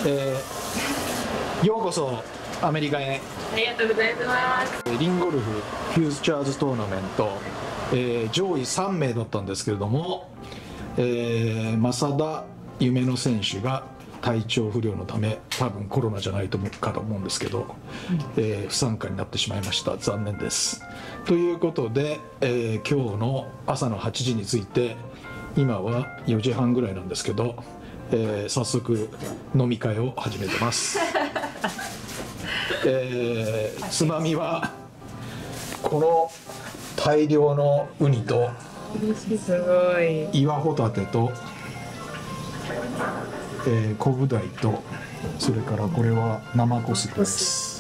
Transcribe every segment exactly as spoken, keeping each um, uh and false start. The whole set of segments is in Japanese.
えー、ようこそアメリカへ。 ありがとうございます。 リンゴルフフューチャーズトーナメント、えー、上位さんめいだったんですけれども、えー、正田夢乃選手が体調不良のため、多分コロナじゃないと思うかと思うんですけど、えー、不参加になってしまいました。残念です。ということで、えー、今日の朝のはちじについて、今はよじはんぐらいなんですけど、えー、早速飲み会を始めてます。えー、つまみはこの大量のウニとすごい岩ホタテと、えー、コブダイと、それからこれは生コスです。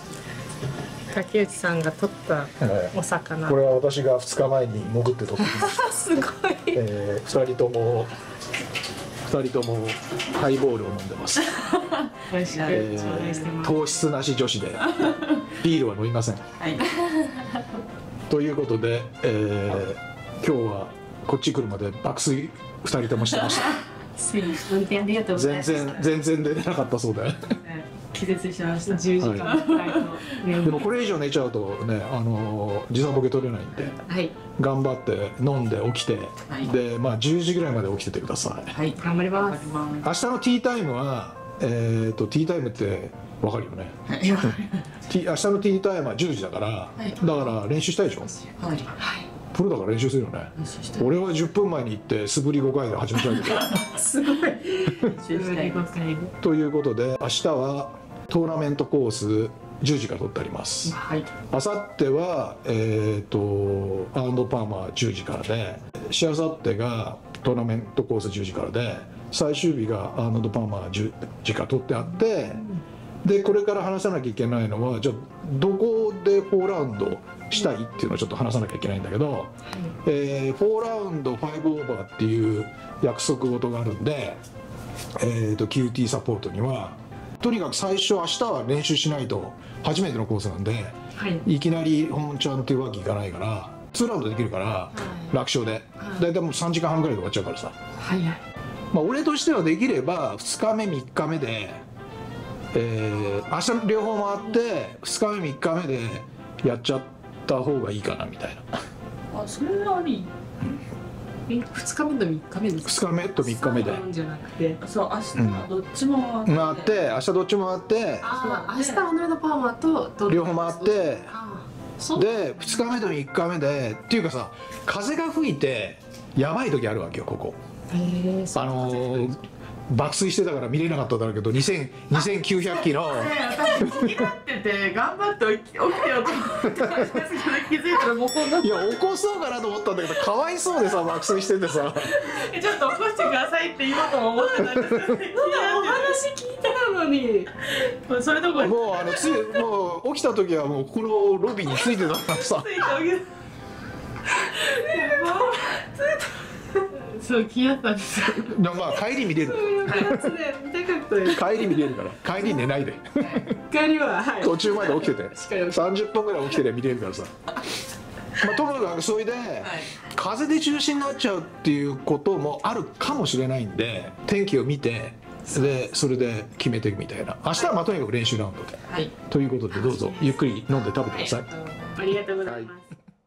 竹内さんが取ったお魚、 これは私がふつかまえに潜って取ってきましたすごい、 えー、ふたりともふたりともハイボールを飲んでます。 美味しくえー、糖質なし女子でビールは飲みません。はい、ということで、えー、今日はこっち来るまで爆睡ふたりともしてました。 運転ありがとうございます。 全然全然寝れなかったそうで気絶しました。じゅうじかん、はい、 でもこれ以上寝ちゃうとね、あの時差ボケ取れないんで、はい、頑張って飲んで起きて、はい、でまあじゅうじぐらいまで起きててください。 はい、頑張ります。 明日のティータイムは、えーとティータイムってわかるよね。はい、明日のティータイムはじゅうじだから、はい、だから練習したいでしょ。はい、プロだから練習するよね。俺はじゅっぷんまえに行って素振りごかいで始めちゃうけどすごいということで、明日はトーナメントコースじゅうじから取ってあります。あさってはえっとアーンドパーマーじゅうじからで、しあさってがトーナメントコースじゅうじからで、最終日がアーノルド・パーマーじゅうじから取ってあって、でこれから話さなきゃいけないのは、じゃあどこでフォーラウンドしたいっていうのをちょっと話さなきゃいけないんだけど、えー、フォーラウンドファイブオーバーっていう約束事があるんで、えーと キューティー サポートにはとにかく最初明日は練習しないと初めてのコースなんで、はい、いきなり本ちゃんっていうわけいかないから、にラウンドできるから、はい、楽勝で大体もうさんじかんはんぐらいで終わっちゃうからさ、はい、まあ俺としてはできればふつかめみっかめで、えー、明日両方回ってふつかめみっかめでやっちゃった方がいいかなみたいな。 あ、それはあり。ふつかめとみっかめです。 ふつかめとみっかめで。 じゃなくて、そう明日はどっちも回って、明日どっちも回って、 ああ、明日アーノルド・パーマーと両方回って、でふつかめとみっかめでっていうかさ、風が吹いてやばい時あるわけよここ。あのー爆睡してたから見れなかっただろうけど、にせんきゅうひゃくキロ私好きになってて頑張って起きてよと思って気づいたらもうこんな、 いや起こそうかなと思ったんだけど、かわいそうでさ爆睡しててさちょっと起こしてくださいって言おうとも思ってたんですよ。お話聞いてたのにそれどころもうあのついもう起きた時はもうこのロビーについてたからさそう気になったんですよ。 まあ帰り見れる。帰り見れるから帰り寝ないで。 帰りは、はい、 途中まで起きててさんじゅっぷんぐらい起きてりゃ見れるからさ。まあともかくそれで、はい、風で中止になっちゃうっていうこともあるかもしれないんで、天気を見てでそれで決めていくみたいな。明日はまあとにかく練習ラウンドで、はい、ということでどうぞゆっくり飲んで食べてください。 ありがとうございます。はい、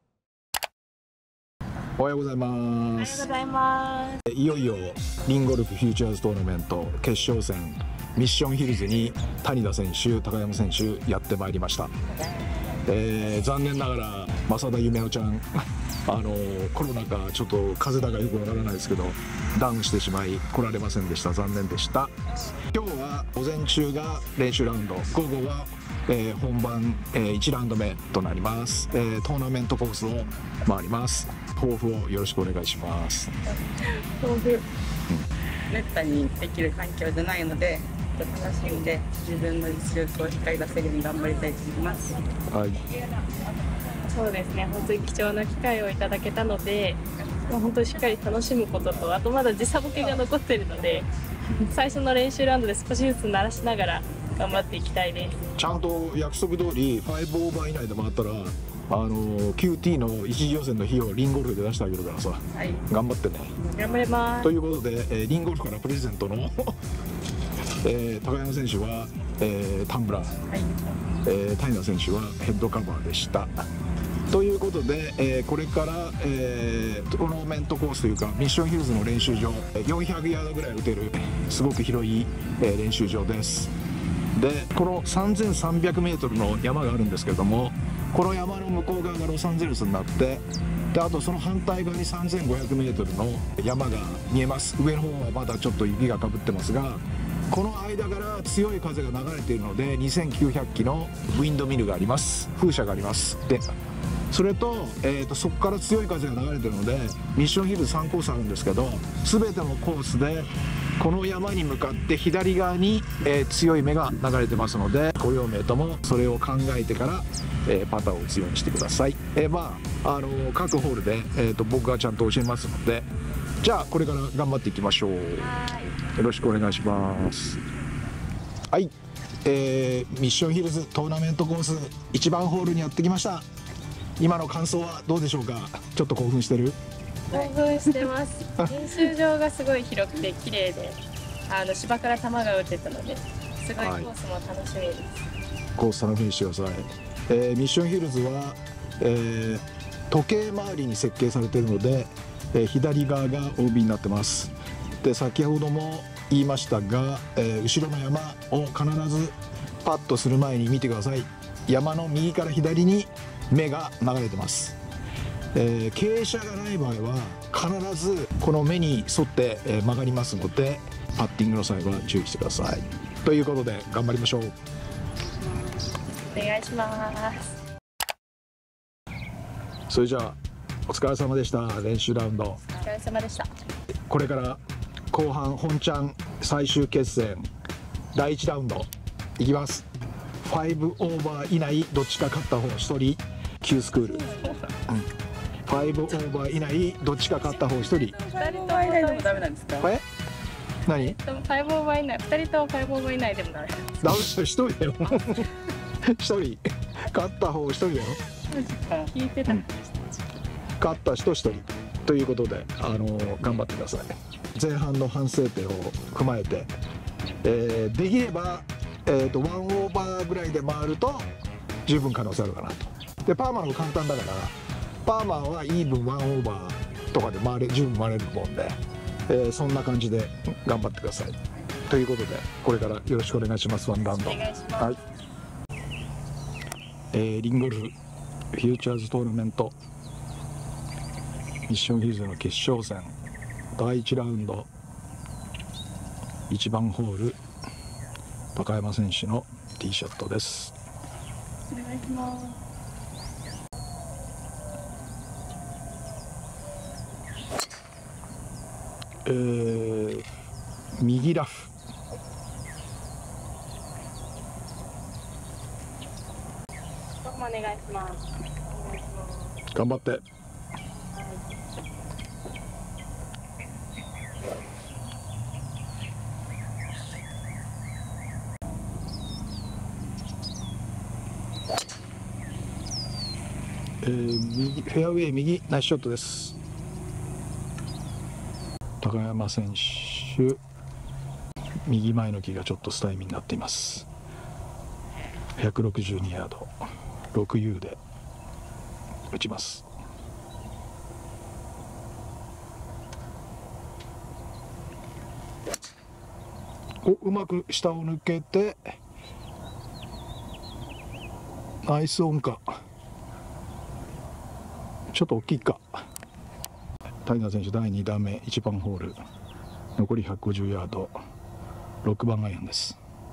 おはようございます。 おはようございます。 いよいよリンゴルフフューチャーズトーナメント決勝戦ミッションヒルズに谷田選手、高山選手やってまいりました。えー、残念ながら正田夢乃ちゃんあのコロナかちょっと風邪だかよくわからないですけどダウンしてしまい来られませんでした。残念でした。今日は午前中が練習ラウンド、午後はえー、本番、えー、いちラウンド目となります。えー、トーナメントコースを回ります。抱負をよろしくお願いします。 抱負、うん、めったにできる環境じゃないので楽しんで自分の実力をしっかり出せるように頑張りたいと思います。はい、 そうですね、本当に貴重な機会をいただけたので、本当にしっかり楽しむことと、あとまだ時差ボケが残っているので最初の練習ラウンドで少しずつ慣らしながら頑張っていきたいです。 ちゃんと約束通りごオーバー以内で回ったら、あの キューティー の一次予選の費用をリンゴルフで出してあげるからさ、はい、頑張ってね。 頑張ります。 ということで、えー、リンゴルフからプレゼントのえー、高山選手は、えー、タンブラー、はい、えー、谷田選手はヘッドカバーでした。ということで、えー、これから、えー、トーナメントコースというかミッションヒルズの練習場、よんひゃくヤードぐらい打てるすごく広い、えー、練習場です。でこのさんぜんさんびゃくメートルの山があるんですけれども、この山の向こう側がロサンゼルスになって、であとその反対側に さんぜんごひゃくメートルの山が見えます。上の方はまだちょっと雪がかぶってますが、この間から強い風が流れているのでにせんきゅうひゃくきのウィンドミルがあります。風車があります。でそれと、えー、とそこから強い風が流れているのでミッションヒルズさんコースあるんですけど、全てのコースでこの山に向かって左側に、えー、強い目が流れてますので、ご両名ともそれを考えてから、えー、パターを打つようにしてください。えー、まあ、あのー、各ホールで、えー、と僕がちゃんと教えますので、じゃあこれから頑張っていきましょう。よろしくお願いします。はい、えー、ミッションヒルズトーナメントコースいちばんホールにやってきました。今の感想はどうでしょうか。ちょっと興奮してる？ 興奮してます。練習場がすごい広くて綺麗で、あの芝から球が打てたので、すごいコースも楽しみです。はい、 コース楽しみにしてください。えー、ミッションヒルズは、えー、時計回りに設計されているので、えー、左側が オービー になってます。で先ほども言いましたが、えー、後ろの山を必ずパッとする前に見てください。山の右から左に目が流れてます。えー、傾斜がない場合は必ずこの目に沿って、えー、曲がりますので、パッティングの際は注意してください。ということで頑張りましょう。 お願いします。 それじゃあお疲れ様でした。練習ラウンドお疲れ様でした。 これから後半本ちゃん最終決戦だいいちラウンドいきます。ごオーバー以内どっちか勝った方ひとりQスクール、うん、ごオーバー以内どっちか勝った方ひとり。 ふたりとも以内でもダメなんですか？ え？何？ でもごオーバー以内、ふたりともごオーバー以内でもダメ。 ダメひとりだよ。ひとり勝った方ひとりだよ。 聞いてた。 勝った人ひとりということで、あのー、頑張ってください。前半の反省点を踏まえて、えー、できればえーとワンオーバーぐらいで回ると十分可能性あるかなと。でパーマの簡単だから、パーマはイーブンワンオーバーとかで回れ十分回れると思うんで、えー、そんな感じで頑張ってください。ということでこれからよろしくお願いします。ワンラウンド。 お願いします。 はい、えー、リンゴルフフューチャーズトーナメントミッションヒルズの決勝戦だいいちラウンドいちばんホール、高山選手のティーショットです。 お願いします。 えー、右ラフ。 お願いします。 頑張って。えー、右フェアウェイ右ナイスショットです。高山選手右前の木がちょっとスタイミーになっています。ひゃくろくじゅうにヤード ろくユー で打ちます。おうまく下を抜けてナイスオンか。ちょっと大きいか。谷田選手だいに打目いちばんホール残りひゃくごじゅうヤードろくばんアイアンです。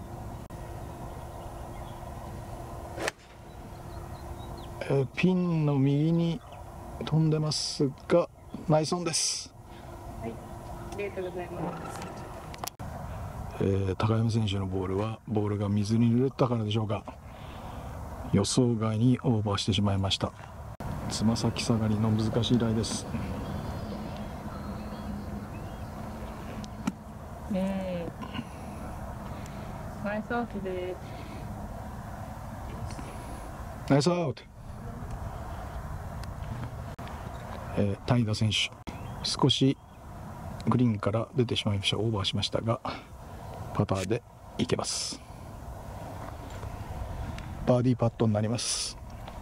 えー、ピンの右に飛んでますがナイスオンです。 はい、ありがとうございます。 えー、高山選手のボールはボールが水に濡れたからでしょうか、予想外にオーバーしてしまいました。つま先下がりの難しいライです。 ねえ、ナイスアウトです。 ナイスアウト。えー、谷田選手少しグリーンから出てしまいました。オーバーしましたがパターでいけます。バーディーパットになります。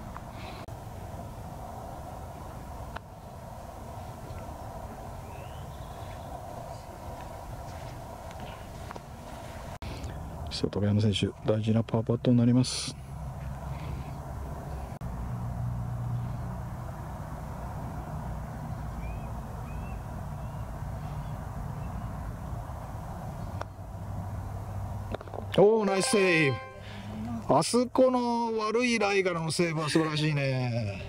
外山選手、大事なパーパットになります。おー、ナイスセーブ。あそこの悪いライからのセーブは素晴らしいね。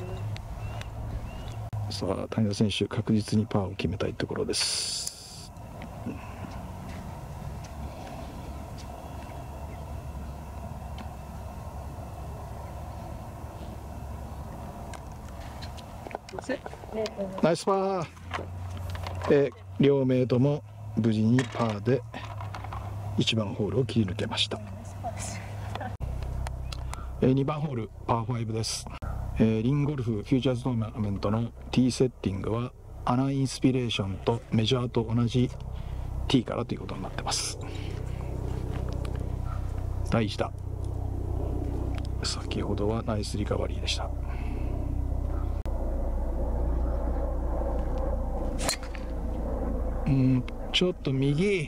さあ、谷田選手、確実にパーを決めたいところです。ナイスパー。え両名とも無事にパーでいちばんホールを切り抜けました。えにばんホールパーファイブです。えリンゴルフフューチャーズトーナメントのティーセッティングはアナインスピレーションとメジャーと同じティーからということになってます。だいいち打、先ほどはナイスリカバリーでした。うん、ちょっと右、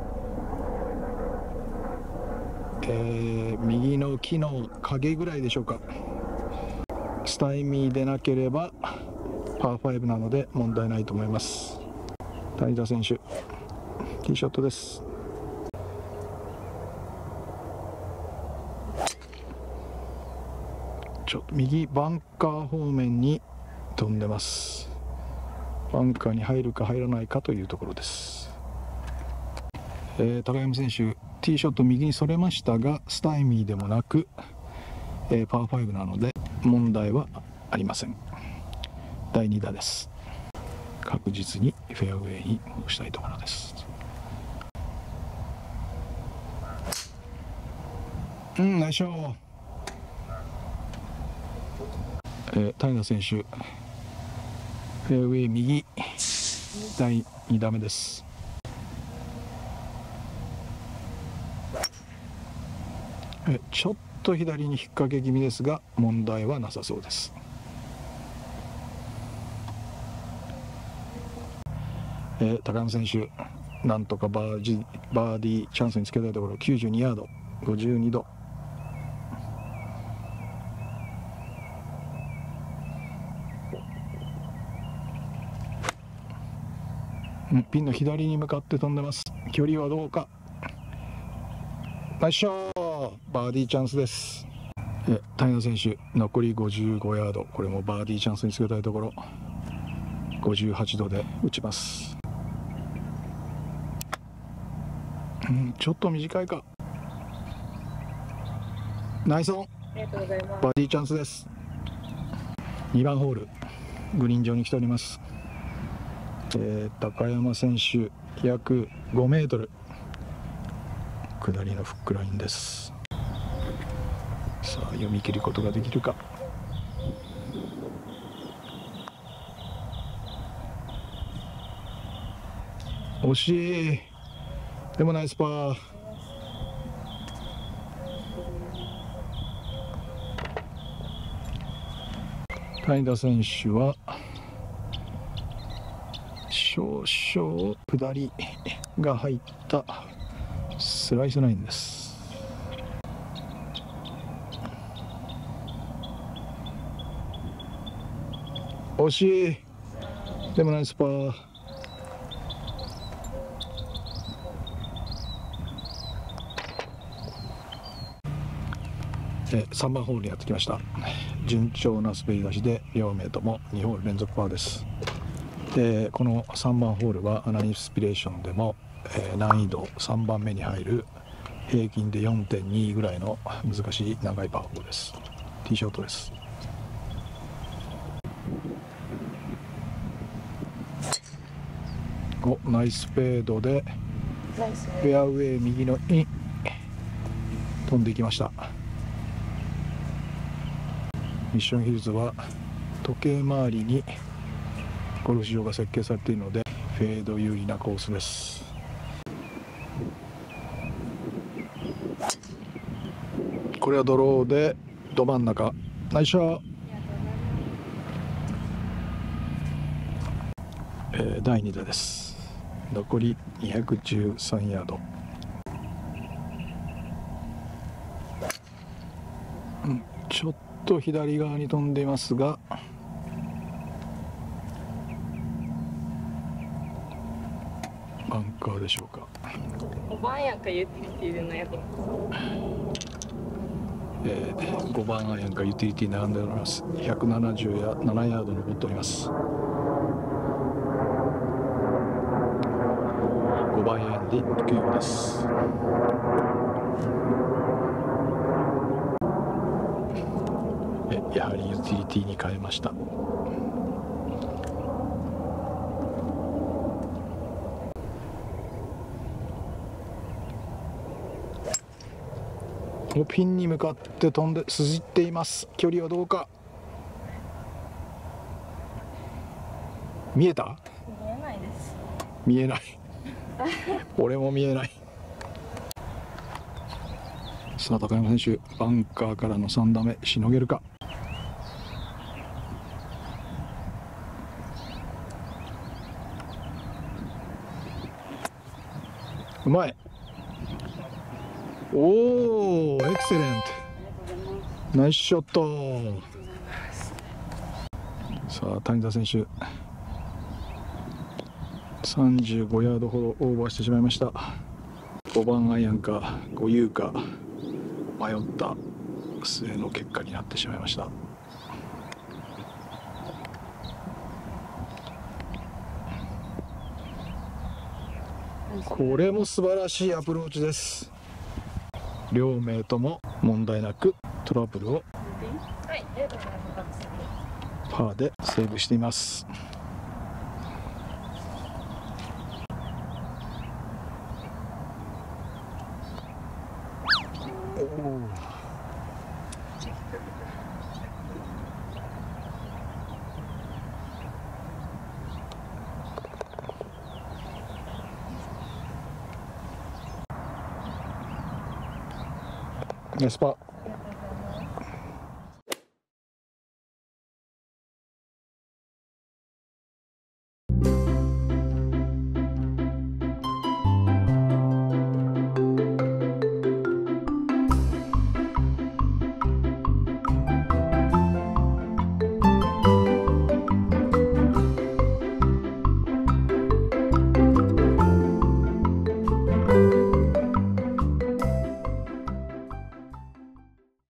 えー、右の木の影ぐらいでしょうか。スタイミーでなければパーファイブなので問題ないと思います。谷田選手、ティーショットです。ちょっと右バンカー方面に飛んでます。バンカーに入るか入らないかというところです。えー、高山選手、ティーショット右にそれましたがスタイミーでもなく、えー、パーファイブなので問題はありません。だいに打です。確実にフェアウェイに戻したいところです。うん、ナイスショー。えー、谷田選手、フェアウェイ右、だいに打目です。えちょっと左に引っ掛け気味ですが問題はなさそうです。えー、高山選手、なんとかバージバーディーチャンスにつけたいところ、きゅうじゅうにヤード、ごじゅうに度。ピンの左に向かって飛んでます。距離はどうか。ナイスショー。バーディーチャンスです。え谷田選手、残りごじゅうごヤード、これもバーディーチャンスにつけたいところ、ごじゅうはち度で打ちます。うん、ちょっと短いか。ナイスオン。ありがとうございます。バーディーチャンスです。にばんホール、グリーン上に来ております。えー、高山選手、約ごメートル下りのフックラインです。さあ、読み切ることができるか。惜しい。でもナイスパー。谷田選手は少々下りが入ったスライスラインです。惜しい。でもナイスパー。えさんばんホールにやってきました。順調な滑り出しで両名ともにホール連続パーです。でこのさんばんホールはアナインスピレーションでも、えー、難易度さんばんめに入る平均で よんてんに ぐらいの難しい長いパー4です。ティーショットです。おナイスフェードでフェアウェイ右のイン飛んでいきました。ミッションヒルズは時計回りにゴルフ場が設計されているのでフェード有利なコースです。 これはドローでど真ん中。ナイスショット。えー、だいに打です。残りにひゃくじゅうさんヤード。うん、ちょっと左側に飛んでいますが、バンカーでしょうか。 ごばんやんかユーティリティで悩んでます。 えー、ごばんアイアンかユーティリティ並んでおります。ひゃくななじゅうななヤード残っております。ごばんアイアンで行くようです。えやはりユーティリティに変えました。ピンに向かって飛んで筋っています。距離はどうか。見えた？ 見えないです。 見えない俺も見えない。さあ高山選手、バンカーからのさん打目しのげるか。うまい。おー、エクセレント。ナイスショット。さあ谷田選手、さんじゅうごヤードほどオーバーしてしまいました。ごばんアイアンかごユーか迷った末の結果になってしまいました。これも素晴らしいアプローチです。両名とも問題なくトラブルをパーでセーブしています。ナイスパー。